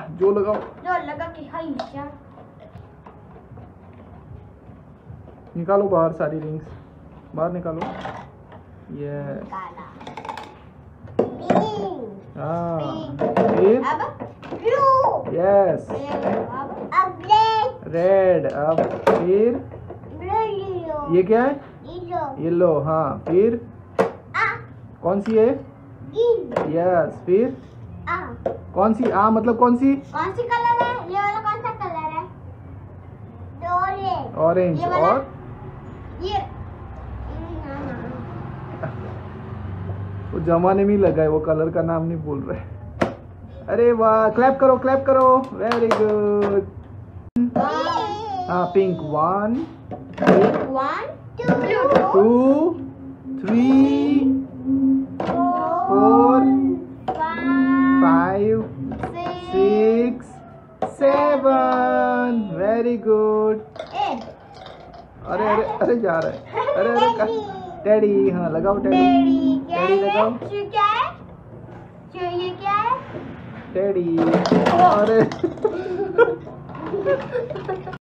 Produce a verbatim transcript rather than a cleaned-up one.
जो लगाओ, जो लगा कि हाई क्या निकालो बाहर सारी रिंग्स, बाहर निकालो। ये हाँ, फिर अब ब्लू, यस, अब रेड, रेड, अब फिर येलो, ये क्या है? येलो, येलो, हाँ, फिर आ, कौन सी है? ग्रीन, यस, फिर आ, कौन सी? आ मतलब कौन सी? कौन सी कलर है? ये वाला कौन सा कलर है? ऑरेंज, ऑरेंज, और ये वो जमाने में ही लगा है, वो कलर का नाम नहीं बोल रहे। अरे वाह, क्लैप करो, क्लैप करो, वेरी गुड। हाँ, pink, one, one, two, two, three, four, five, six, seven, very good. अरे अरे अरे जा रहा है, अरे अरे टेडी, हाँ लगाओ टेडी, टेडी लगाओ, क्या है? ये क्या है? टेडी, अरे